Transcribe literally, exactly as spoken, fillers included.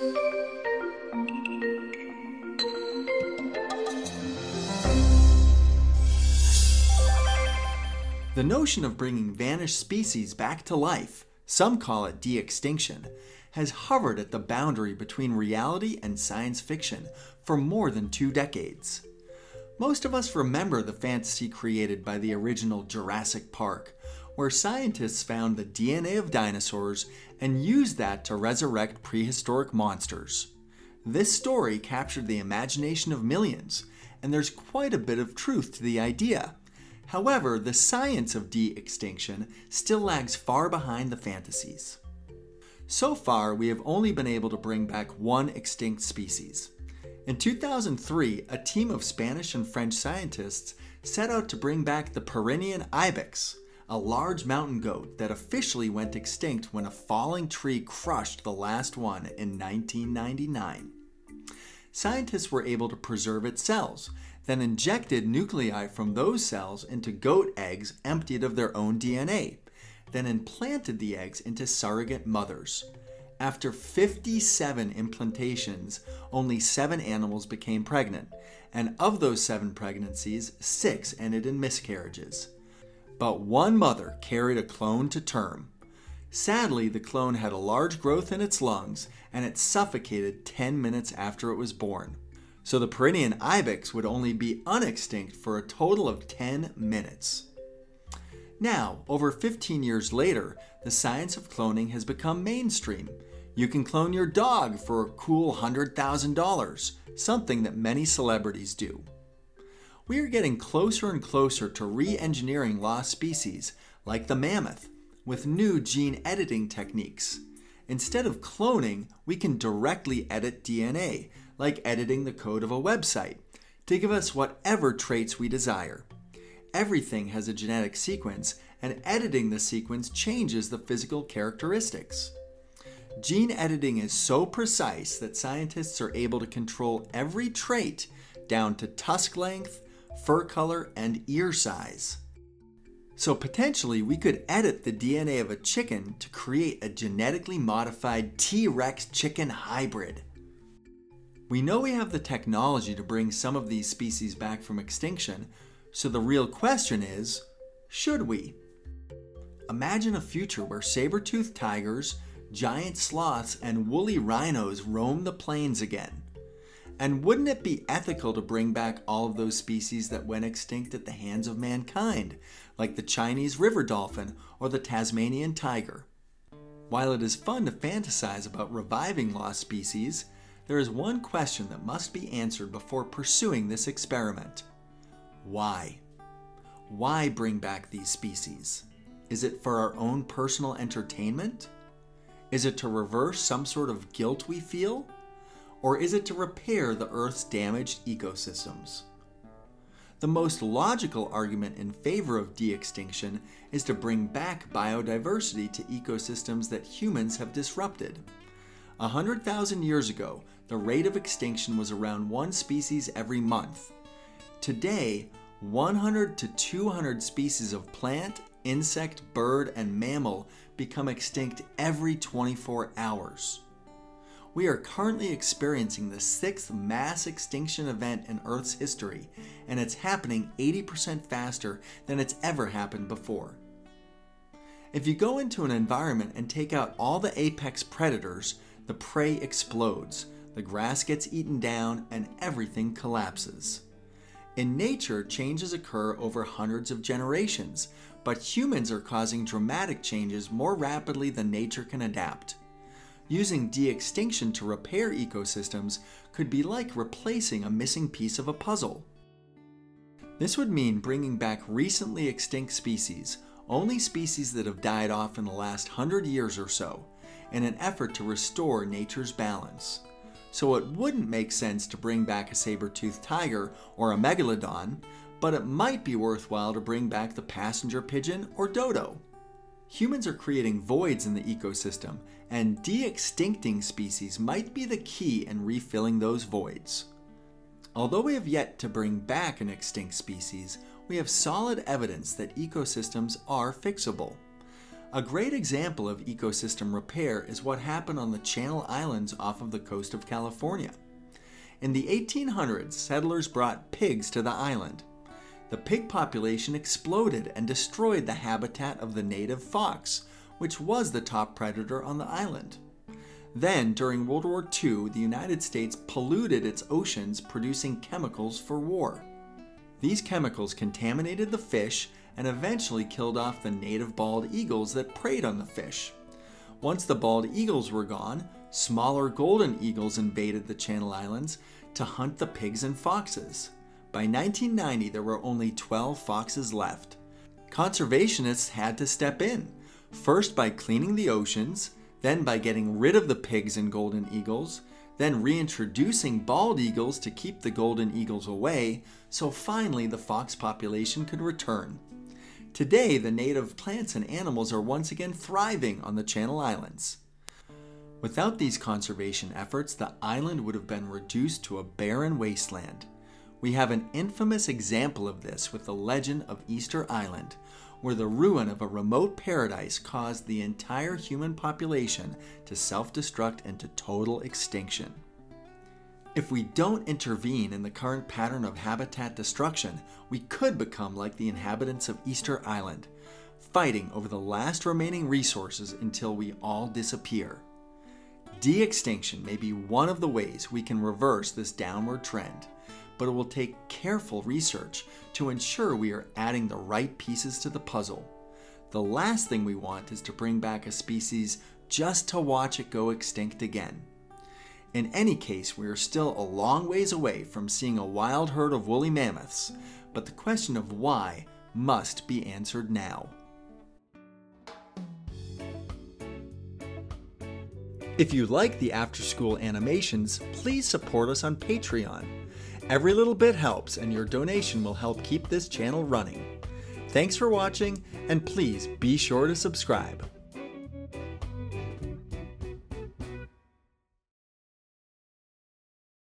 The notion of bringing vanished species back to life, some call it de-extinction, has hovered at the boundary between reality and science fiction for more than two decades. Most of us remember the fantasy created by the original Jurassic Park, where scientists found the D N A of dinosaurs and used that to resurrect prehistoric monsters. This story captured the imagination of millions, and there's quite a bit of truth to the idea. However, the science of de-extinction still lags far behind the fantasies. So far, we have only been able to bring back one extinct species. In two thousand three, a team of Spanish and French scientists set out to bring back the Pyrenean ibex, a large mountain goat that officially went extinct when a falling tree crushed the last one in nineteen ninety-nine. Scientists were able to preserve its cells, then injected nuclei from those cells into goat eggs emptied of their own D N A, then implanted the eggs into surrogate mothers. After fifty-seven implantations, only seven animals became pregnant, and of those seven pregnancies, six ended in miscarriages. But one mother carried a clone to term. Sadly, the clone had a large growth in its lungs, and it suffocated ten minutes after it was born. So the Pyrenean ibex would only be unextinct for a total of ten minutes. Now, over fifteen years later, the science of cloning has become mainstream. You can clone your dog for a cool one hundred thousand dollars, something that many celebrities do. We are getting closer and closer to re-engineering lost species, like the mammoth, with new gene editing techniques. Instead of cloning, we can directly edit D N A, like editing the code of a website, to give us whatever traits we desire. Everything has a genetic sequence, and editing the sequence changes the physical characteristics. Gene editing is so precise that scientists are able to control every trait down to tusk length, fur color, and ear size. So potentially we could edit the D N A of a chicken to create a genetically modified T-Rex chicken hybrid. We know we have the technology to bring some of these species back from extinction, so the real question is, should we? Imagine a future where saber-toothed tigers, giant sloths, and woolly rhinos roam the plains again. And wouldn't it be ethical to bring back all of those species that went extinct at the hands of mankind, like the Chinese river dolphin or the Tasmanian tiger? While it is fun to fantasize about reviving lost species, there is one question that must be answered before pursuing this experiment. Why? Why bring back these species? Is it for our own personal entertainment? Is it to reverse some sort of guilt we feel? Or is it to repair the Earth's damaged ecosystems? The most logical argument in favor of de-extinction is to bring back biodiversity to ecosystems that humans have disrupted. A hundred thousand years ago, the rate of extinction was around one species every month. Today, one hundred to two hundred species of plant, insect, bird, and mammal become extinct every twenty-four hours. We are currently experiencing the sixth mass extinction event in Earth's history, and it's happening eighty percent faster than it's ever happened before. If you go into an environment and take out all the apex predators, the prey explodes, the grass gets eaten down, and everything collapses. In nature, changes occur over hundreds of generations, but humans are causing dramatic changes more rapidly than nature can adapt. Using de-extinction to repair ecosystems could be like replacing a missing piece of a puzzle. This would mean bringing back recently extinct species, only species that have died off in the last hundred years or so, in an effort to restore nature's balance. So it wouldn't make sense to bring back a saber-toothed tiger or a megalodon, but it might be worthwhile to bring back the passenger pigeon or dodo. Humans are creating voids in the ecosystem, and de-extincting species might be the key in refilling those voids. Although we have yet to bring back an extinct species, we have solid evidence that ecosystems are fixable. A great example of ecosystem repair is what happened on the Channel Islands off of the coast of California. In the eighteen hundreds, settlers brought pigs to the island. The pig population exploded and destroyed the habitat of the native fox, which was the top predator on the island. Then, during World War Two, the United States polluted its oceans, producing chemicals for war. These chemicals contaminated the fish and eventually killed off the native bald eagles that preyed on the fish. Once the bald eagles were gone, smaller golden eagles invaded the Channel Islands to hunt the pigs and foxes. By nineteen ninety, there were only twelve foxes left. Conservationists had to step in, first by cleaning the oceans, then by getting rid of the pigs and golden eagles, then reintroducing bald eagles to keep the golden eagles away, so finally the fox population could return. Today, the native plants and animals are once again thriving on the Channel Islands. Without these conservation efforts, the island would have been reduced to a barren wasteland. We have an infamous example of this with the legend of Easter Island, where the ruin of a remote paradise caused the entire human population to self-destruct into total extinction. If we don't intervene in the current pattern of habitat destruction, we could become like the inhabitants of Easter Island, fighting over the last remaining resources until we all disappear. De-extinction may be one of the ways we can reverse this downward trend, but it will take careful research to ensure we are adding the right pieces to the puzzle. The last thing we want is to bring back a species just to watch it go extinct again. In any case, we are still a long ways away from seeing a wild herd of woolly mammoths, but the question of why must be answered now. If you like the after-school animations, please support us on Patreon. Every little bit helps, and your donation will help keep this channel running. Thanks for watching, and please be sure to subscribe.